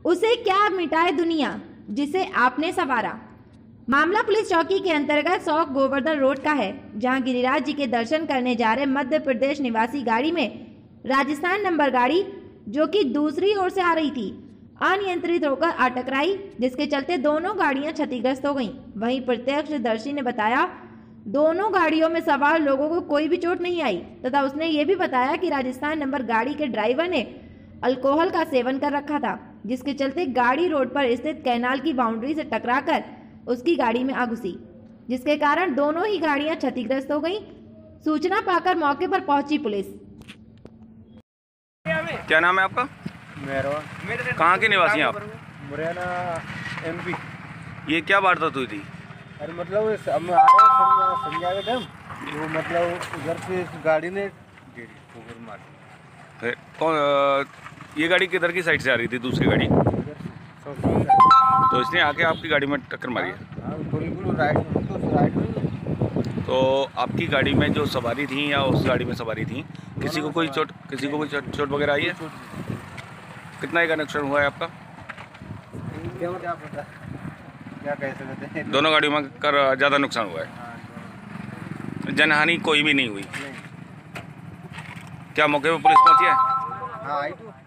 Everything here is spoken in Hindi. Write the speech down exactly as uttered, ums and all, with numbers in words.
उसे क्या मिटाए दुनिया जिसे आपने संवारा। मामला पुलिस चौकी के अंतर्गत सौक गोवर्धन रोड का है, जहां गिरिराज जी के दर्शन करने जा रहे मध्य प्रदेश निवासी गाड़ी में राजस्थान नंबर गाड़ी जो कि दूसरी ओर से आ रही थी अनियंत्रित होकर आ टकराई, जिसके चलते दोनों गाड़ियां क्षतिग्रस्त हो गईं। वहीं प्रत्यक्षदर्शी ने बताया दोनों गाड़ियों में सवार लोगों को कोई भी चोट नहीं आई तथा उसने ये भी बताया कि राजस्थान नंबर गाड़ी के ड्राइवर ने अल्कोहल का सेवन कर रखा था, जिसके चलते गाड़ी रोड पर स्थित कैनाल की बाउंड्री से टकराकर उसकी गाड़ी में आ घुसी, जिसके कारण दोनों ही गाड़ियां क्षतिग्रस्त हो गईं। सूचना पाकर मौके पर पहुंची पुलिस। क्या नाम है आपका? मेरा। कहाँ के निवासी हैं आप? मुरैना एमपी। ये क्या वारदात हुई थी? अरे मतलब हम आ रहे संजय के टाइम, वो मतलब उधर से गाड़ी ने ठोकर मारी। फिर कौन अ, ये गाड़ी किधर की साइड से आ रही थी? दूसरी गाड़ी तो इसने आके आपकी गाड़ी में टक्कर मारी है? बिल्कुल राइट में, तो राइट में। तो आपकी गाड़ी में जो सवारी थी या उस गाड़ी में सवारी थी, किसी को कोई चोट किसी को कोई चोट चोट वगैरह आई है? कितना का नुकसान हुआ है आपका? क्या पता क्या कह सकते हैं। दोनों गाड़ियों में कर ज़्यादा नुकसान हुआ है, जनहानि कोई भी नहीं हुई। क्या मौके पर पुलिस पहुंची है? हाँ आई तो